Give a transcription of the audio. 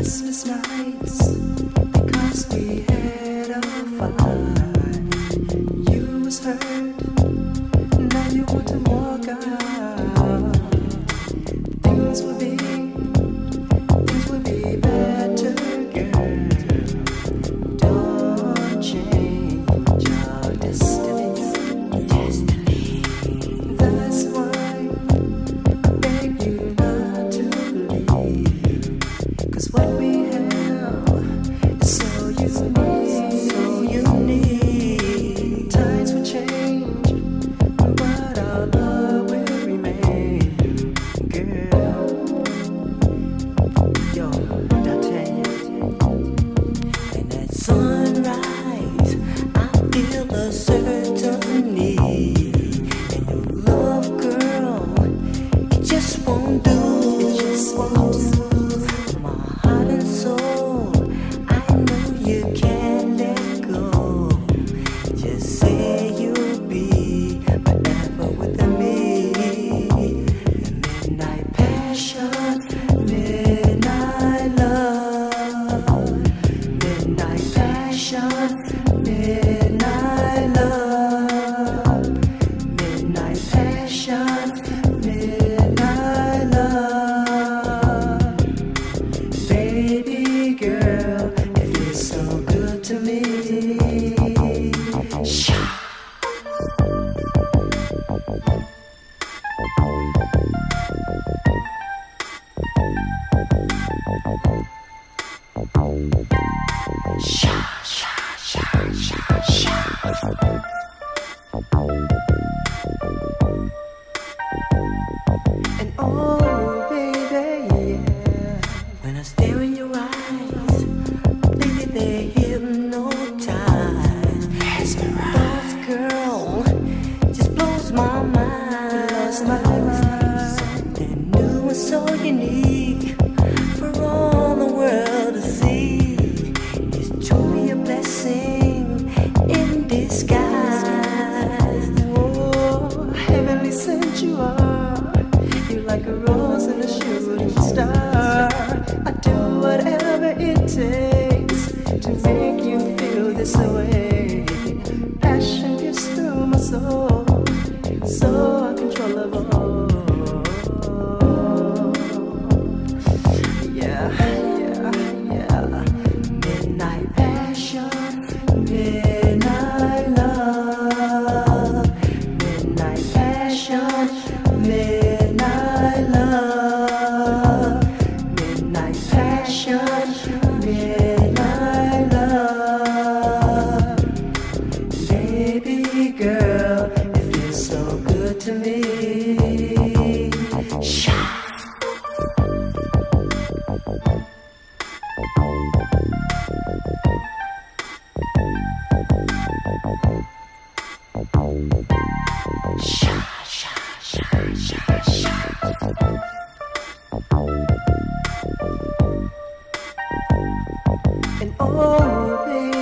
Christmas nights, because we had a fight. You was hurt, now you want to walk out. Things will be better, girl. Don't change your destiny. That's why I beg you not to leave. 'Cause what we have is so unique. Times will change, but our love will remain, girl. Yo, I tell you, and at sunrise, I feel a certain need. And your love, girl, it just won't do. My heart and soul, I know you can't let go. Just say you'll be forever with me. Midnight passion, midnight love. Midnight passion, midnight love. Midnight passion, midnight love. Baby girl, it feels so good to me. Sha. Sha, sha, sha, sha, sha. And oh, baby, yeah. When I stare in your eyes, baby, they hypnotize. Thoughts, girl, just blows my mind. Something new and so unique for all the world to see. It's truly a blessing in disguise. Oh, heavenly sent you are. You're like a rose and a shooting star. I do whatever it takes to make you feel this way. Passion gets through my soul, so uncontrollable. Yeah, yeah, yeah. Midnight passion, midnight love. Midnight passion, midnight love. Midnight passion, midnight love. Baby girl, it feels so good to me. Sha. Sha, sha, sha, sha, sha. And oh, baby.